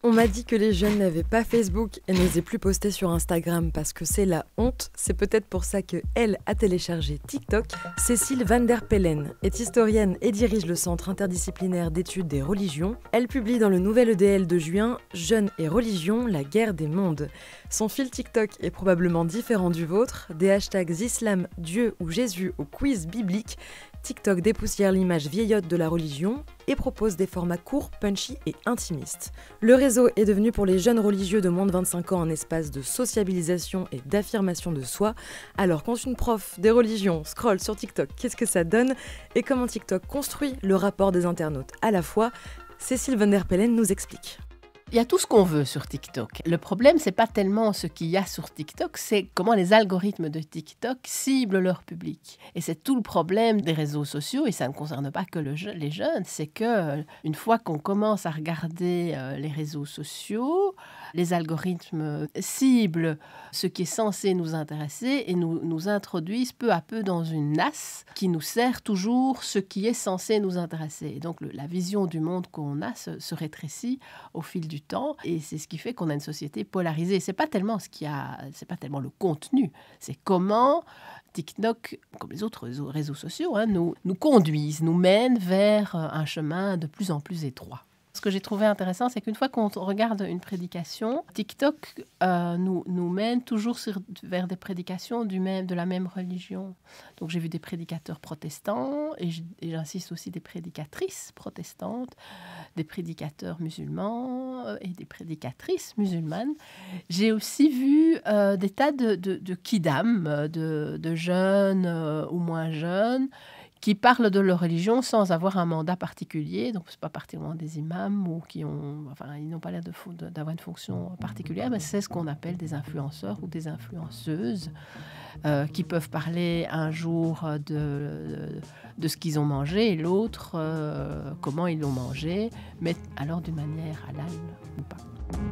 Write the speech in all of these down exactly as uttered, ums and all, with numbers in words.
On m'a dit que les jeunes n'avaient pas Facebook et n'osaient plus poster sur Instagram parce que c'est la honte. C'est peut-être pour ça qu'elle a téléchargé TikTok. Cécile van der Pelen est historienne et dirige le Centre interdisciplinaire d'études des religions. Elle publie dans le nouvel E D L de juin « Jeunes et religion, la guerre des mondes ». Son fil TikTok est probablement différent du vôtre. Des hashtags islam, Dieu ou Jésus au quiz biblique. TikTok dépoussière l'image vieillotte de la religion et propose des formats courts, punchy et intimistes. Le réseau est devenu pour les jeunes religieux de moins de vingt-cinq ans un espace de sociabilisation et d'affirmation de soi. Alors quand une prof des religions scrolle sur TikTok, qu'est-ce que ça donne et comment TikTok construit le rapport des internautes à la fois? Cécile van der Pelen nous explique. Il y a tout ce qu'on veut sur TikTok. Le problème, c'est pas tellement ce qu'il y a sur TikTok, c'est comment les algorithmes de TikTok ciblent leur public. Et c'est tout le problème des réseaux sociaux, et ça ne concerne pas que le je- les jeunes, c'est que une fois qu'on commence à regarder euh, les réseaux sociaux, les algorithmes ciblent ce qui est censé nous intéresser et nous, nous introduisent peu à peu dans une nasse qui nous sert toujours ce qui est censé nous intéresser. Et donc le, la vision du monde qu'on a se, se rétrécit au fil du temps, et c'est ce qui fait qu'on a une société polarisée. C'est pas tellement ce qu'il y a, c'est pas tellement le contenu, c'est comment TikTok, comme les autres réseaux, réseaux sociaux, hein, nous, nous conduisent, nous mènent vers un chemin de plus en plus étroit. Ce que j'ai trouvé intéressant, c'est qu'une fois qu'on regarde une prédication, TikTok euh, nous, nous mène toujours sur, vers des prédications du même, de la même religion. Donc j'ai vu des prédicateurs protestants, et j'insiste aussi des prédicatrices protestantes, des prédicateurs musulmans euh, et des prédicatrices musulmanes. J'ai aussi vu euh, des tas de, de, de kidam, de, de jeunes euh, ou moins jeunes, qui parlent de leur religion sans avoir un mandat particulier, donc c'est pas particulièrement des imams ou qui ont, enfin, ils n'ont pas l'air de, de, d'avoir une fonction particulière, mais c'est ce qu'on appelle des influenceurs ou des influenceuses euh, qui peuvent parler un jour de, de, de ce qu'ils ont mangé et l'autre euh, comment ils l'ont mangé, mais alors d'une manière halal ou pas.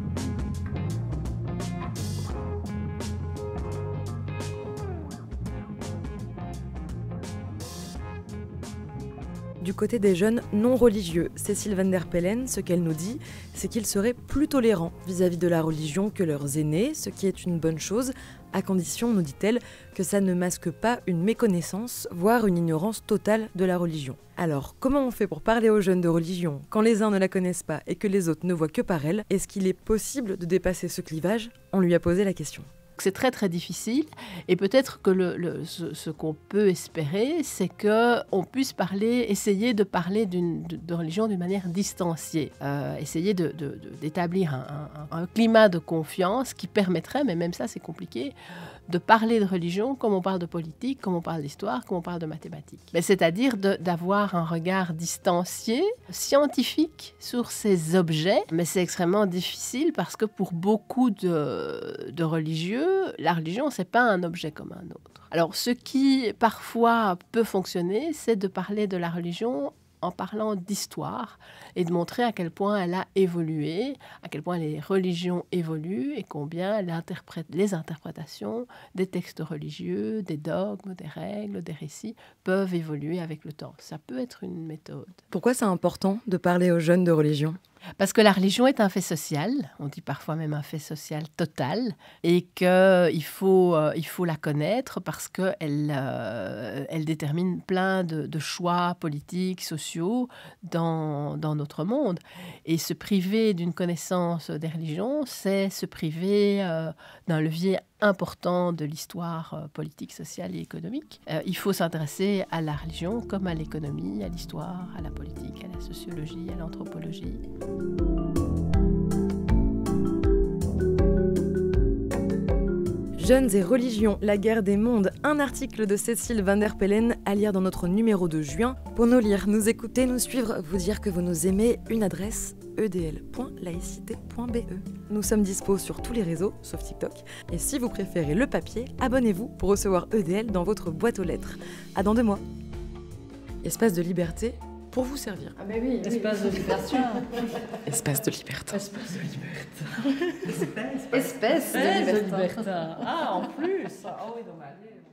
Du côté des jeunes non religieux, Cécile van der Pelen, ce qu'elle nous dit, c'est qu'ils seraient plus tolérants vis-à-vis de la religion que leurs aînés, ce qui est une bonne chose, à condition, nous dit-elle, que ça ne masque pas une méconnaissance, voire une ignorance totale de la religion. Alors, comment on fait pour parler aux jeunes de religion quand les uns ne la connaissent pas et que les autres ne voient que par elle? Est-ce qu'il est possible de dépasser ce clivage? On lui a posé la question. C'est très très difficile, et peut-être que le, le, ce, ce qu'on peut espérer, c'est qu'on puisse parler, essayer de parler d'une, de, de religion d'une manière distanciée, euh, essayer de, de, de, d'établir un, un, un climat de confiance qui permettrait, mais même ça c'est compliqué, de parler de religion comme on parle de politique, comme on parle d'histoire, comme on parle de mathématiques. Mais c'est-à-dire de, d'avoir un regard distancié, scientifique sur ces objets. Mais c'est extrêmement difficile parce que pour beaucoup de, de religieux, la religion, c'est pas un objet comme un autre. Alors, ce qui parfois peut fonctionner, c'est de parler de la religion en parlant d'histoire et de montrer à quel point elle a évolué, à quel point les religions évoluent et combien les interprétations des textes religieux, des dogmes, des règles, des récits peuvent évoluer avec le temps. Ça peut être une méthode. Pourquoi c'est important de parler aux jeunes de religion ? Parce que la religion est un fait social, on dit parfois même un fait social total, et qu'il faut, euh, il faut la connaître parce qu'elle euh, elle détermine plein de, de choix politiques, sociaux dans, dans notre monde. Et se priver d'une connaissance des religions, c'est se priver euh, d'un levier important de l'histoire euh, politique, sociale et économique. Euh, il faut s'intéresser à la religion comme à l'économie, à l'histoire, à la politique, à la sociologie, à l'anthropologie. Jeunes et religions, la guerre des mondes, un article de Cécile van der Pelen à lire dans notre numéro de juin. Pour nous lire, nous écouter, nous suivre, vous dire que vous nous aimez, une adresse e d l point laïcité point b e. Nous sommes dispo sur tous les réseaux, sauf TikTok. Et si vous préférez le papier, abonnez-vous pour recevoir E D L dans votre boîte aux lettres. À dans deux mois. Espace de liberté pour vous servir. Ah ben oui, espace de liberté. Espace de liberté. Espace de liberté. Espèce. Espèce de Espèce liberté. Ah, en plus. Ah oui, donc allez.